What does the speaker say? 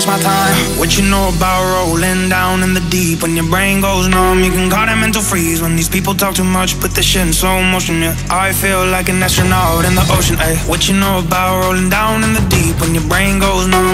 takes my time. What you know about rolling down in the deep? When your brain goes numb, you can call it mental freeze. When these people talk too much, put this shit in slow motion, yeah. I feel like an astronaut in the ocean, ayy. What you know about rolling down in the deep? When your brain goes numb.